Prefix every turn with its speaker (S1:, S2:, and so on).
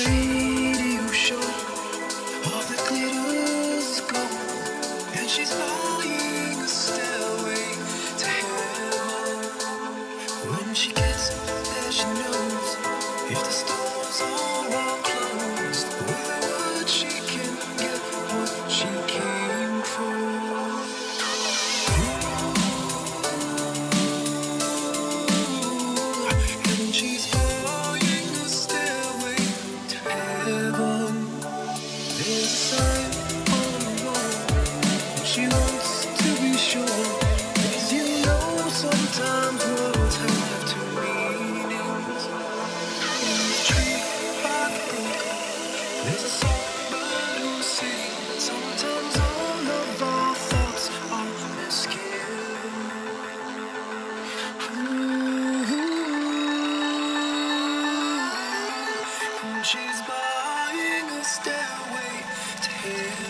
S1: radio show of the glitters glow, and she's buying a stairway to heaven. When she gets there, she knows if the stores are all closed, with a word she can get what she came for. And she's buying a stairway to heaven. There's a sign on the wall, and she wants to be sure, because you know sometimes words have two meanings. In the tree by the brook, there's a songbird who sings. Sometimes all of our thoughts are misgiven. And she's buying a stairway to heaven.